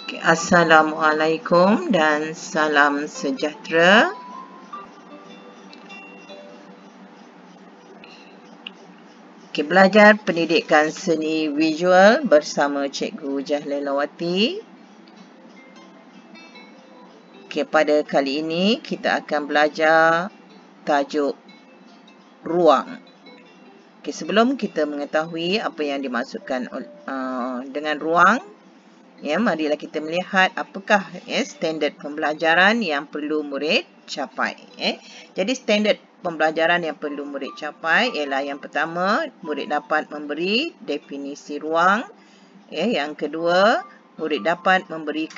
Assalamualaikum dan salam sejahtera. Belajar pendidikan seni visual bersama Cikgu Jahlilawati. Pada kali ini kita akan belajar tajuk ruang. Sebelum kita mengetahui apa yang dimaksudkan dengan ruang, marilah kita melihat apakah standard pembelajaran yang perlu murid capai. Jadi standard pembelajaran yang perlu murid capai ialah yang pertama, murid dapat memberi definisi ruang. Yang kedua, murid dapat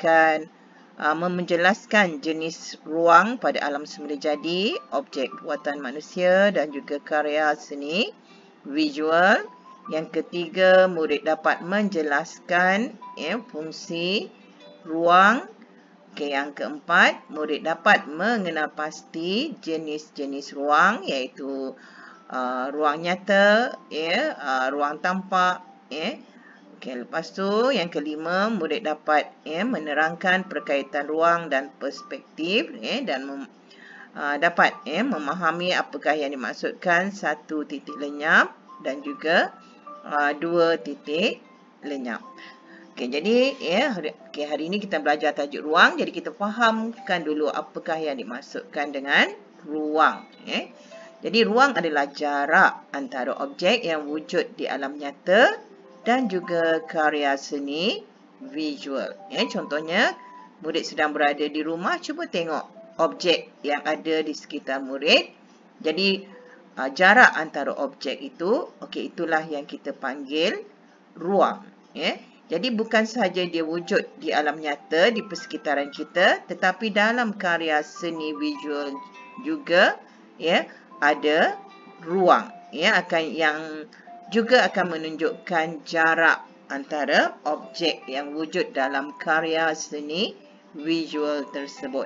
menjelaskan jenis ruang pada alam semula jadi, objek buatan manusia dan juga karya seni visual. Yang ketiga, murid dapat menjelaskan fungsi ruang. Yang keempat, murid dapat mengenal pasti jenis-jenis ruang, iaitu ruang nyata, ruang tampak. Lepas tu, yang kelima, murid dapat menerangkan perkaitan ruang dan perspektif, dan dapat memahami apakah yang dimaksudkan satu titik lenyap dan juga dua titik lenyap. Jadi hari ini kita belajar tajuk ruang. Jadi kita fahamkan dulu apakah yang dimaksudkan dengan ruang. Jadi ruang adalah jarak antara objek yang wujud di alam nyata dan juga karya seni visual. Contohnya, murid sedang berada di rumah, cuba tengok objek yang ada di sekitar murid. Jadi jarak antara objek itu, itulah yang kita panggil ruang. Jadi bukan sahaja dia wujud di alam nyata, di persekitaran kita, tetapi dalam karya seni visual juga ada ruang. Yang juga akan menunjukkan jarak antara objek yang wujud dalam karya seni visual tersebut.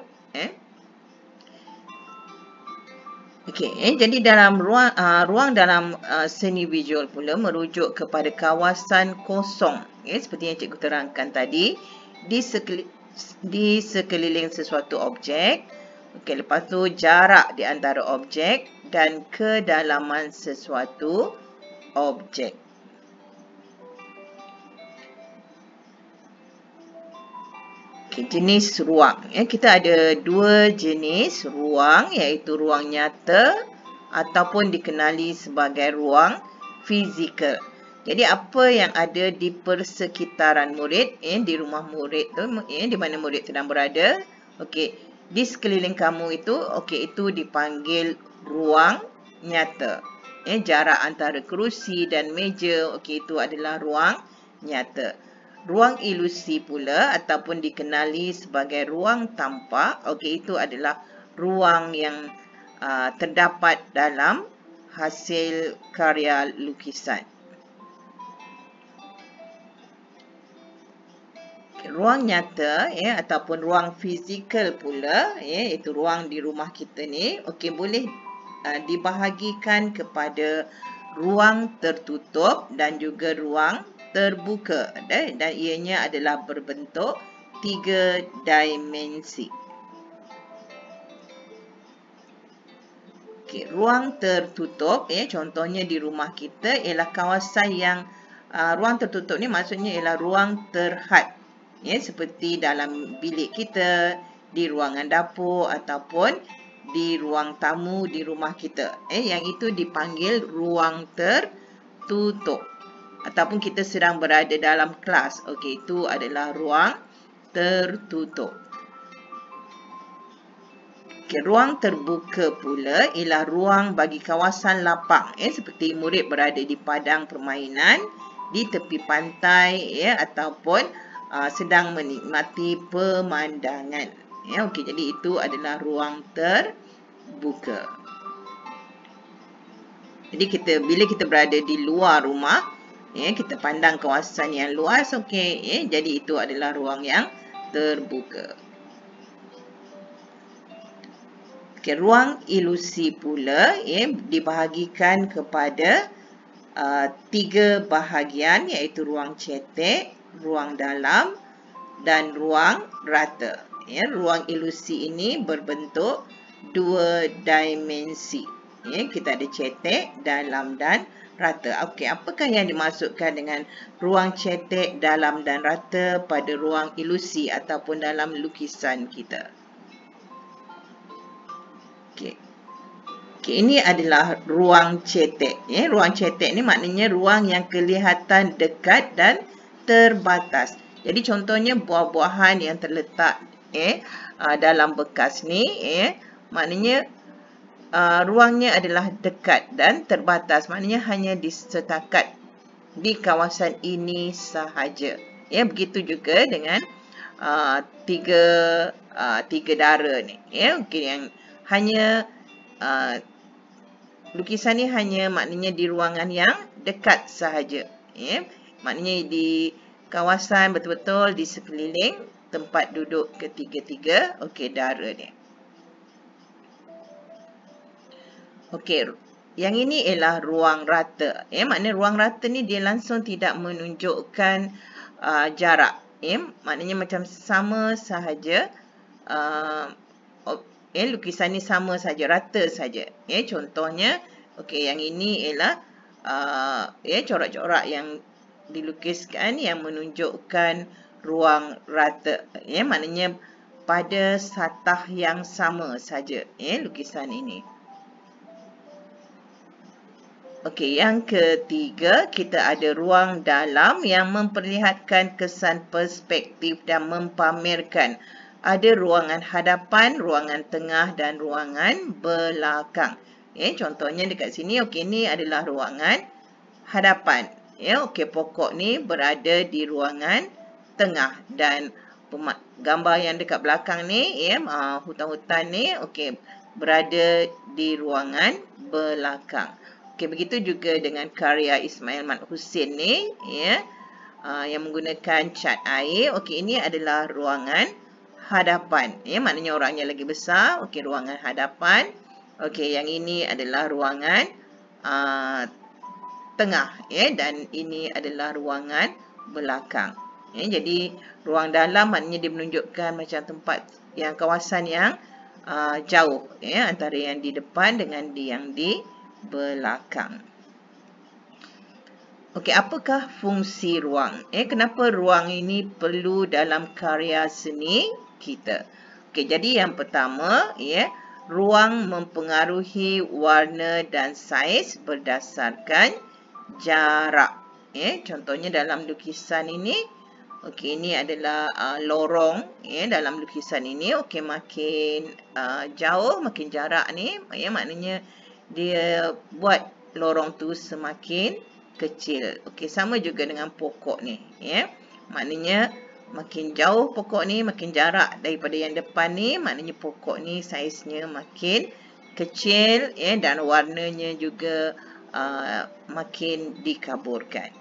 Jadi dalam ruang dalam seni visual pula merujuk kepada kawasan kosong, seperti yang cikgu terangkan tadi, di sekeliling sesuatu objek. Lepas tu jarak di antara objek dan kedalaman sesuatu objek. Jenis ruang. Kita ada dua jenis ruang, iaitu ruang nyata ataupun dikenali sebagai ruang fizikal. Jadi apa yang ada di persekitaran murid, di rumah murid tu, di mana murid sedang berada, di sekeliling kamu itu, itu dipanggil ruang nyata. Jarak antara kerusi dan meja, itu adalah ruang nyata. Ruang ilusi pula ataupun dikenali sebagai ruang tampak, itu adalah ruang yang terdapat dalam hasil karya lukisan. Ruang nyata ataupun ruang fizikal pula, iaitu ruang di rumah kita ni, boleh dibahagikan kepada ruang tertutup dan juga ruang terbuka, dan ianya adalah berbentuk 3 dimensi. Ruang tertutup, contohnya di rumah kita ialah kawasan yang ruang tertutup ni maksudnya ialah ruang terhad, seperti dalam bilik kita, di ruangan dapur ataupun di ruang tamu di rumah kita. Yang itu dipanggil ruang tertutup. Ataupun kita sedang berada dalam kelas, itu adalah ruang tertutup. Ruang terbuka pula ialah ruang bagi kawasan lapang, seperti murid berada di padang permainan, di tepi pantai, ataupun sedang menikmati pemandangan. Jadi itu adalah ruang terbuka. Jadi bila kita berada di luar rumah, kita pandang kawasan yang luas, jadi itu adalah ruang yang terbuka. Ruang ilusi pula dibahagikan kepada 3 bahagian, iaitu ruang cetek, ruang dalam dan ruang rata. Ya, ruang ilusi ini berbentuk dua dimensi. Ya, kita ada cetek, dalam dan rata. Okey, apakah yang dimaksudkan dengan ruang cetek, dalam dan rata pada ruang ilusi ataupun dalam lukisan kita? Okey. Okey, ini adalah ruang cetek. Ya, ruang cetek ni maknanya ruang yang kelihatan dekat dan terbatas. Jadi contohnya buah-buahan yang terletak dalam bekas ni, maknanya ruangnya adalah dekat dan terbatas. Maknanya hanya setakat di kawasan ini sahaja. Ya, begitu juga dengan tiga dara ni. Ya, okey, yang hanya lukisan ni hanya maknanya di ruangan yang dekat sahaja. Ya, maknanya di kawasan betul-betul di sekeliling tempat duduk ketiga-tiga dara ni. Okey, yang ini ialah ruang rata. Maknanya ruang rata ni dia langsung tidak menunjukkan jarak. Maknanya macam sama sahaja. Lukisan ni sama saja, rata saja. Contohnya, yang ini ialah corak-corak yang dilukiskan yang menunjukkan ruang rata. Maknanya pada satah yang sama saja lukisan ini. Okey, yang ketiga, kita ada ruang dalam yang memperlihatkan kesan perspektif dan mempamerkan. Ada ruangan hadapan, ruangan tengah dan ruangan belakang. Contohnya dekat sini, ni adalah ruangan hadapan. Pokok ni berada di ruangan tengah dan gambar yang dekat belakang ni, hutan-hutan ni, berada di ruangan belakang. Begitu juga dengan karya Ismail Mat Hussein ni, yang menggunakan cat air. Ini adalah ruangan hadapan. Maknanya orangnya lagi besar. Ruangan hadapan. Yang ini adalah ruangan tengah. Dan ini adalah ruangan belakang. Jadi ruang dalam maknanya dia menunjukkan macam tempat yang kawasan yang jauh. Antara yang di depan dengan yang di belakang. Apakah fungsi ruang? Kenapa ruang ini perlu dalam karya seni kita? Jadi yang pertama, ruang mempengaruhi warna dan saiz berdasarkan jarak. Contohnya dalam lukisan ini, ini adalah lorong dalam lukisan ini. Makin jauh, makin jarak ni, maknanya dia buat lorong tu semakin kecil. Sama juga dengan pokok ni. Maknanya makin jauh pokok ni, makin jarak daripada yang depan ni, maknanya pokok ni saiznya makin kecil dan warnanya juga makin dikaburkan.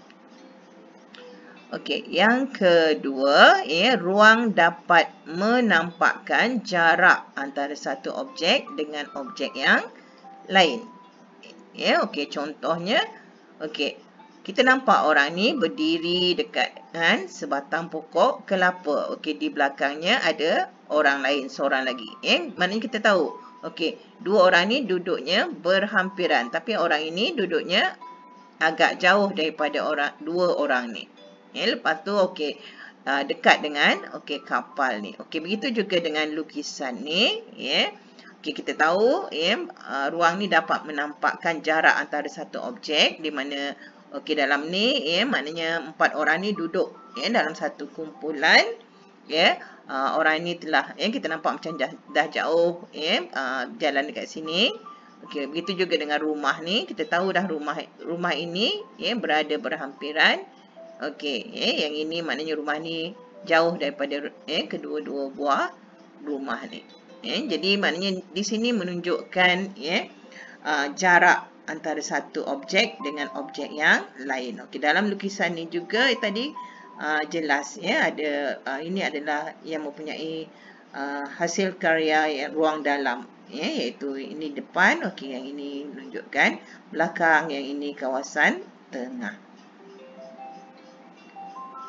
Yang kedua, ruang dapat menampakkan jarak antara satu objek dengan objek yang lain. Contohnya, kita nampak orang ni berdiri dekat sebatang pokok kelapa. Di belakangnya ada orang lain, seorang lagi. Maknanya kita tahu, dua orang ni duduknya berhampiran, tapi orang ini duduknya agak jauh daripada dua orang ni. Lepas tu, dekat dengan kapal ni. Begitu juga dengan lukisan ni. Kita tahu ruang ni dapat menampakkan jarak antara satu objek di mana dalam ni maknanya empat orang ni duduk dalam satu kumpulan. Orang ni telah kita nampak macam dah jauh jalan dekat sini. Begitu juga dengan rumah ni, kita tahu dah rumah ini berada berhampiran. Yang ini maknanya rumah ni jauh daripada kedua-dua buah rumah ni. Jadi maknanya di sini menunjukkan jarak antara satu objek dengan objek yang lain. Dalam lukisan ni juga tadi jelas ada ini adalah yang mempunyai hasil karya ruang dalam, iaitu ini depan, yang ini menunjukkan belakang, yang ini kawasan tengah.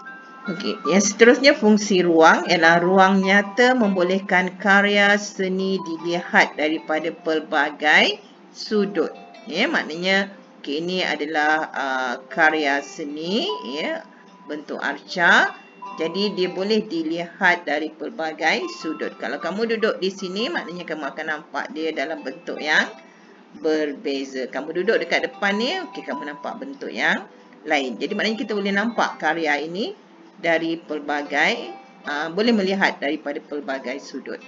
Okey, yang seterusnya fungsi ruang ialah ruang nyata membolehkan karya seni dilihat daripada pelbagai sudut. Ya, maknanya okey, ini adalah karya seni ya, bentuk arca. Jadi dia boleh dilihat dari pelbagai sudut. Kalau kamu duduk di sini, maknanya kamu akan nampak dia dalam bentuk yang berbeza. Kamu duduk dekat depan ni, okey, kamu nampak bentuk yang lain. Jadi maknanya kita boleh nampak karya ini dari pelbagai, boleh melihat daripada pelbagai sudut.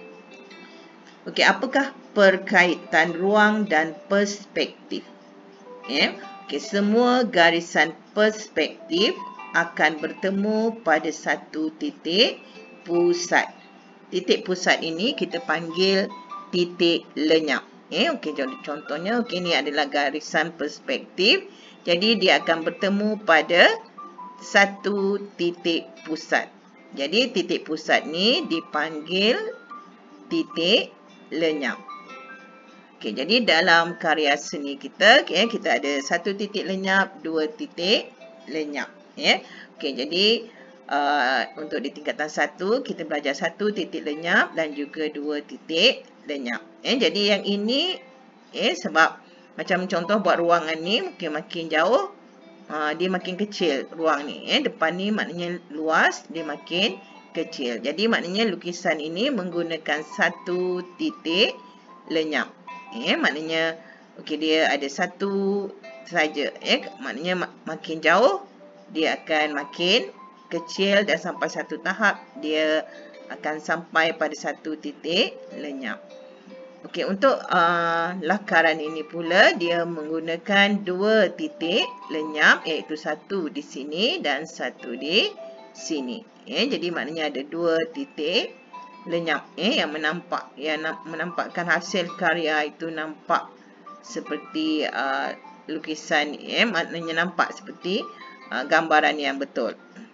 Okey, apakah perkaitan ruang dan perspektif? Okey, semua garisan perspektif akan bertemu pada satu titik pusat. Titik pusat ini kita panggil titik lenyap. Okey, contohnya okey, ini adalah garisan perspektif. Jadi dia akan bertemu pada satu titik pusat. Jadi titik pusat ni dipanggil titik lenyap. Okey, jadi dalam karya seni kita, kita ada satu titik lenyap, dua titik lenyap. Okey, jadi untuk di tingkatan 1 kita belajar satu titik lenyap dan juga dua titik lenyap. Jadi yang ini sebab macam contoh buat ruangan ni mungkin makin jauh, dia makin kecil ruang ni. Depan ni maknanya luas, dia makin kecil. Jadi maknanya lukisan ini menggunakan satu titik lenyap. Maknanya okey, dia ada satu saja. Maknanya makin jauh dia akan makin kecil dan sampai satu tahap dia akan sampai pada satu titik lenyap. Okey, untuk lakaran ini pula dia menggunakan dua titik lenyap, iaitu satu di sini dan satu di sini. Jadi maknanya ada dua titik lenyap yang menampakkan hasil karya itu nampak seperti lukisan, maknanya nampak seperti gambaran yang betul.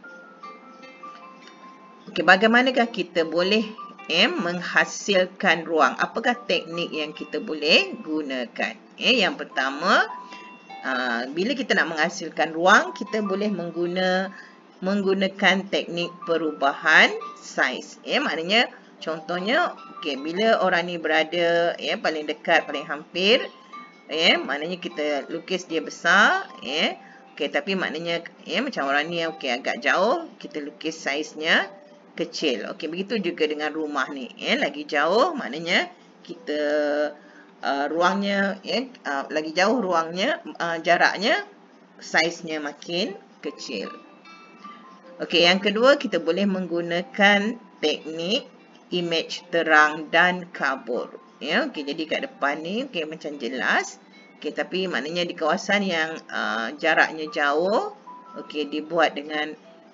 Okey, bagaimanakah kita boleh menghasilkan ruang? Apakah teknik yang kita boleh gunakan? Yang pertama, bila kita nak menghasilkan ruang, kita boleh menggunakan teknik perubahan saiz. Maknanya contohnya, okey, bila orang ni berada paling dekat, paling hampir, maknanya kita lukis dia besar, okey, tapi maknanya macam orang ni agak jauh, kita lukis saiznya kecil. Okey, begitu juga dengan rumah ni. Lagi jauh maknanya kita ruangnya lagi jauh ruangnya, jaraknya, saiznya makin kecil. Okey, yang kedua kita boleh menggunakan teknik imej terang dan kabur. Okey, jadi kat depan ni macam jelas. Okey, tapi maknanya di kawasan yang jaraknya jauh, okey, dibuat dengan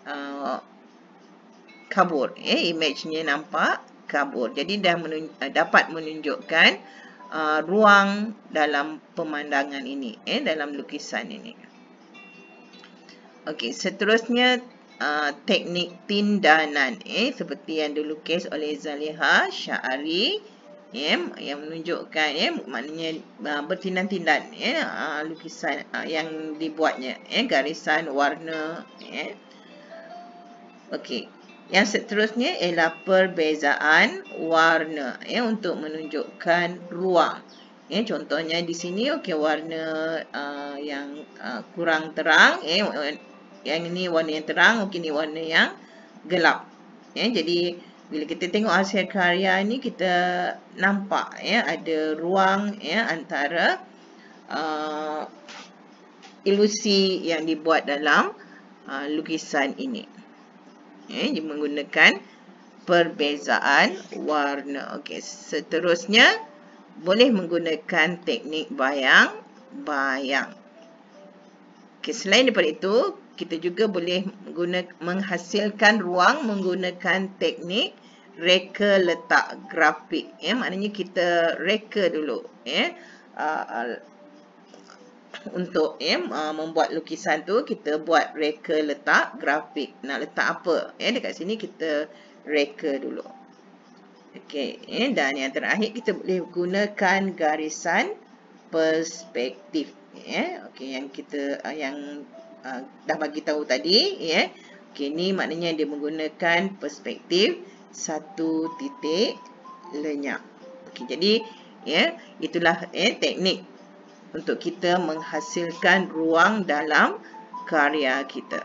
kabur. Imejnya nampak kabur. Jadi dah dapat menunjukkan ruang dalam pemandangan ini, dalam lukisan ini. Okey, seterusnya teknik tindanan, seperti yang dilukis oleh Zaliha Syahari, yang menunjukkan maknanya bertindan-tindan lukisan yang dibuatnya, garisan warna. Okey. Yang seterusnya ialah perbezaan warna untuk menunjukkan ruang. Contohnya di sini warna yang kurang terang, yang ini warna yang terang, ini warna yang gelap. Jadi bila kita tengok hasil karya ini kita nampak ada ruang antara ilusi yang dibuat dalam lukisan ini. Dia menggunakan perbezaan warna. Okey, seterusnya boleh menggunakan teknik bayang-bayang. Okey, selain daripada itu, kita juga boleh menghasilkan ruang menggunakan teknik reka letak grafik. Maknanya kita reka dulu untuk membuat lukisan tu, kita buat reka letak grafik. Nak letak apa? Dekat sini kita reka dulu. Okey, dan yang terakhir kita boleh gunakan garisan perspektif. Okey, yang kita dah bagi tahu tadi, Okey, ni maknanya dia menggunakan perspektif satu titik lenyap. Okey, jadi ya, itulah teknik untuk kita menghasilkan ruang dalam karya kita.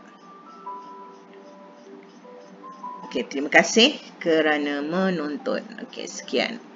Okey, terima kasih kerana menonton. Okey, sekian.